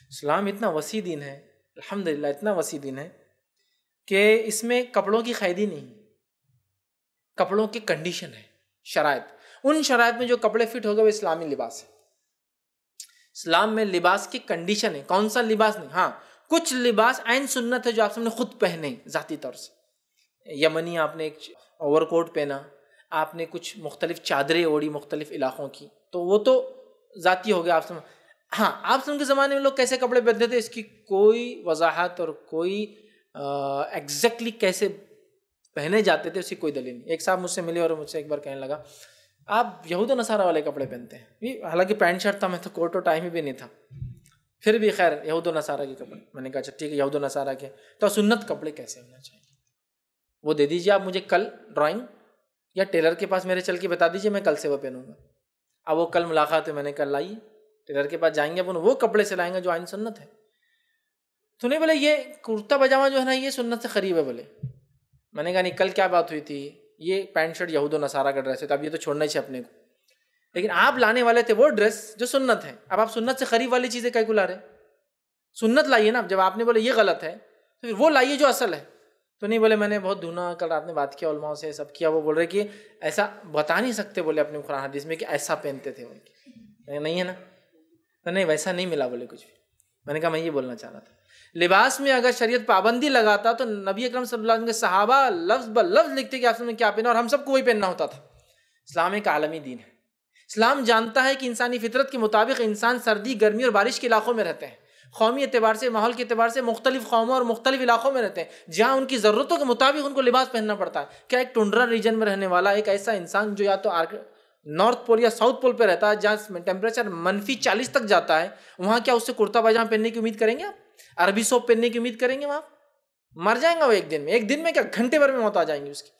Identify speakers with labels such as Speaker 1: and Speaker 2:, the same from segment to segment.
Speaker 1: اسلام اتنا وسیع دین ہے، الحمدللہ اتنا وسیع دین ہے کہ اس میں کپڑوں کی قیدی نہیں، کپڑوں کی کنڈیشن ہے، شرائط. ان شرائط میں جو کپڑے فٹ ہو گئے وہ اسلامی لباس ہے. اسلام میں لباس کی کنڈیشن ہے، کون سا لباس نہیں. ہاں کچھ لباس عین سنت ہے جو آپ نے خود پہنے ذاتی طور سے. یمنی آپ نے ایک اوور کوٹ پہنا، آپ نے کچھ مختلف چادریں اوڑھی مختلف علاقوں کی، تو وہ تو ذاتی ہو گیا آپ سمجھ. ہاں آپ کے زمانے میں لوگ کیسے کپڑے پہنتے تھے اس کی کوئی وضاحت اور کوئی ایگزیکٹلی کیسے پہنے جاتے تھے اس کی کوئی دلیل نہیں. ایک صاحب مجھ سے ملے اور مجھ سے ایک بار کہنے لگا آپ یہود و نصارہ والے کپڑے پہنتے ہیں. حالانکہ پینٹ شرٹ تھا، میں تو کوٹ و ٹائی بھی نہیں تھا، پھر بھی خیر یہود و نصارہ کے کپڑے. میں نے کہا اچھا ٹھیک ہے یہود و نصارہ کے، تو سنت کپڑے کیسے ہونا چاہیے وہ دے دیجیے آپ مجھے کل ڈرائنگ، یا ٹیلر کے پاس میرے چل کے بتا دیجیے میں کل سے وہ پہنوں گا. اب وہ کل ملاقات ہے، میں نے کل لائیے ٹیلر کے پاس جائیں گے، وہ کپڑے سلائیں گے جو عین سنت ہے. تو نہیں بولے یہ کرتا پاجامہ جو ہے نا یہ سنت سے قریب ہے. بولے میں نے کہا نہیں کل کیا بات ہوئی تھی، یہ پینٹ شرٹ یہود و نصارہ کا ڈریس ہے تو اب یہ تو چھوڑنا ہی چاہیے اپنے کو، لیکن آپ لانے والے تھے وہ ڈریس جو سنت ہے. اب آپ سنت سے قریب والی چیزیں کہیں کو لا رہے؟ سنت لائیے نا. جب آپ نے بولے یہ غلط ہے تو پھر وہ لائیے جو اصل ہے. تو نہیں بولے میں نے بہت ڈھونڈا، کل رات نے بات کیا علماء سے سب کیا، وہ بول رہے کہ ایسا بتا نہیں سکتے بولے اپنے قرآن حدیث میں کہ ایسا پہنتے تھے. نہیں ہے نا، نہیں ویسا نہیں ملا بولے کچھ بھی. میں نے کہا میں یہ بولنا چاہ رہا تھا لباس میں اگر شریعت پابندی لگاتا تو نبی اکرم صلی اللہ علیہ وسلم کے صحابہ لفظ بلفظ لکھتے کہ آپ نے کیا پہنا اور ہم سب کو وہی پہننا ہوتا تھا. اسلام ایک عالمی دین ہے. اسلام جانتا ہے کہ انسانی فطرت کے مطابق انسان سردی گرمی اور بارش کے علاقوں میں رہتے ہیں. قومی اعتبار سے ماحول کے اعتبار سے مختلف قوموں اور مختلف علاقوں میں رہتے ہیں جہاں ان کی ضرورتوں کے مطابق ان کو لباس پہننا پڑتا ہے. کیا ایک ٹنڈرا ریجن میں رہنے والا ایک ایسا انسان جو یا تو نارتھ پول یا ساؤتھ پول پہ رہتا ہے جہاں ٹیمپریچر -40 تک جاتا ہے، وہاں کیا اس سے کرتا پاجامہ پہننے کی امید کریں گے آپ؟ عربی سوپ پہننے کی امید کریں گے؟ وہاں مر جائیں گا وہ ایک دن میں کیا گھنٹے بھر میں موت آ جائیں گی اس کی.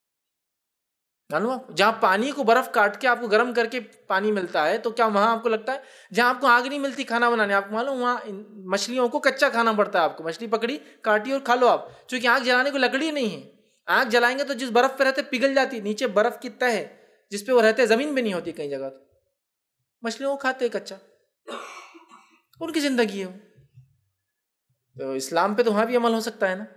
Speaker 1: جہاں پانی کو برف کاٹ کے آپ کو گرم کر کے پانی ملتا ہے تو کیا وہاں آپ کو لگتا ہے جہاں آپ کو آگ نہیں ملتی کھانا بنانے، آپ کو معلوم وہاں مچھلیوں کو کچا کھانا پڑتا ہے. آپ کو مچھلی پکڑی کاٹی اور کھا لو آپ، چونکہ آگ جلانے کو لکڑی نہیں ہے. آگ جلائیں گے تو جس برف پہ رہتے پگھل جاتی، نیچے برف کی تہ ہے جس پہ وہ رہتے زمین بھی نہیں ہوتی کئی جگہ. تو مچھلیوں کو کھاتے کچا، ان کی زندگی ہے. تو اسلام پہ تو وہاں بھی عمل ہو سکتا ہے نا،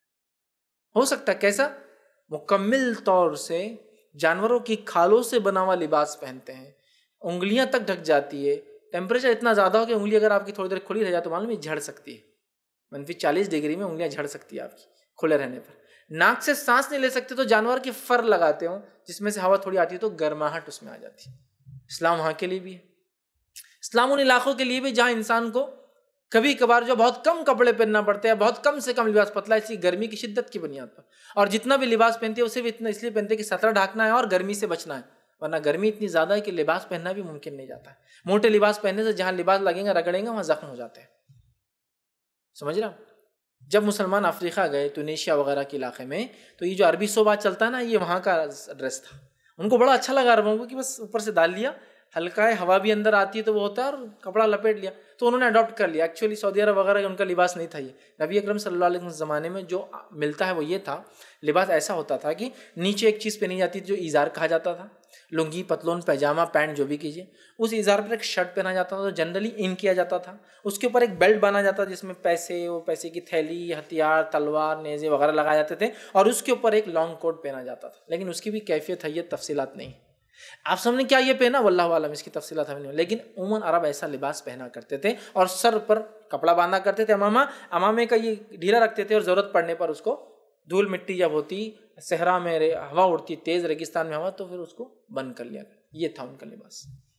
Speaker 1: ہو سکتا ہے. کیسا؟ مکمل طور سے جانوروں کی کھالوں سے بنا ہوا لباس پہنتے ہیں، انگلیاں تک ڈھک جاتی ہے. ٹیمپریچر اتنا زیادہ ہو کہ انگلی اگر آپ کی تھوڑی دیر کھلی رہ جائے تو معلوم ہے جھڑ سکتی ہے. -40 ڈگری میں انگلیاں جھڑ سکتی ہے آپ کی کھلے رہنے پر. ناک سے سانس نہیں لے سکتے تو جانور کی فر لگاتے ہوں جس میں سے ہوا تھوڑی آتی ہے تو گرماہٹ اس میں آ جاتی ہے. اسلام وہاں کے لیے بھی ہے. اسلام ان علاقوں کے لیے بھی جہاں انسان کو کبھی کبھار جو بہت کم کپڑے پہننا پڑتے ہیں، بہت کم سے کم لباس پتلا ہے، اسی گرمی کی شدت کی بنیاد پر. اور جتنا بھی لباس پہنتے ہیں وہ صرف اتنا اس لیے پہنتے ہیں کہ سطر ڈھانکنا ہے اور گرمی سے بچنا ہے، ورنہ گرمی اتنی زیادہ ہے کہ لباس پہننا بھی ممکن نہیں جاتا ہے. موٹے لباس پہننے سے جہاں لباس لگیں گا رگڑیں گا وہاں زخم ہو جاتے ہیں. سمجھ رہا؟ جب مسلمان افریقہ گئے ٹونیشیا وغیرہ کے علاقے میں تو یہ جو عربی صوبہ چلتا ہے نا یہ وہاں کا ڈریس تھا. ان کو بڑا اچھا لگا عربوں کو کہ بس اوپر سے ڈال لیا، ہلکا ہے، ہوا بھی اندر آتی ہے تو وہ ہوتا ہے، اور کپڑا لپیٹ لیا تو انہوں نے اڈاپٹ کر لیا. ایکچولی سعودی عرب وغیرہ ان کا لباس نہیں تھا. یہ نبی اکرم صلی اللہ علیہ وسلم زمانے میں جو ملتا ہے وہ یہ تھا. لباس ایسا ہوتا تھا کہ نیچے ایک چیز پہنی جاتی تھی جو ایزار کہا جاتا تھا، لنگی پتلون پیجامہ پینٹ جو بھی کیجیے. اس ایزار پر ایک شرٹ پہنا جاتا تھا جو جنرلی ان کیا جاتا تھا. اس کے اوپر ایک بیلٹ بانا جاتا تھا جس میں پیسے کی تھیلی، ہتھیار، تلوار، نیزے وغیرہ لگائے جاتے تھے، اور اس کے اوپر ایک لانگ کوٹ پہنا جاتا تھا. لیکن اس کی بھی کیفیت ہے، یہ تفصیلات نہیں. آپ سب نے کیا یہ پہنا واللہ عالم، اس کی تفصیلات ہمیں نہیں، لیکن عموماً عرب ایسا لباس پہنا کرتے تھے اور سر پر کپڑا باندھا کرتے تھے. امامے کا یہ ڈھیلا رکھتے تھے اور ضرورت پڑنے پر اس کو دھول مٹی جب ہوتی، صحرا میں ہوا اڑتی، تیز ریگستان میں ہوا تو پھر اس کو بند کر لیا. یہ تھا ان کا لباس.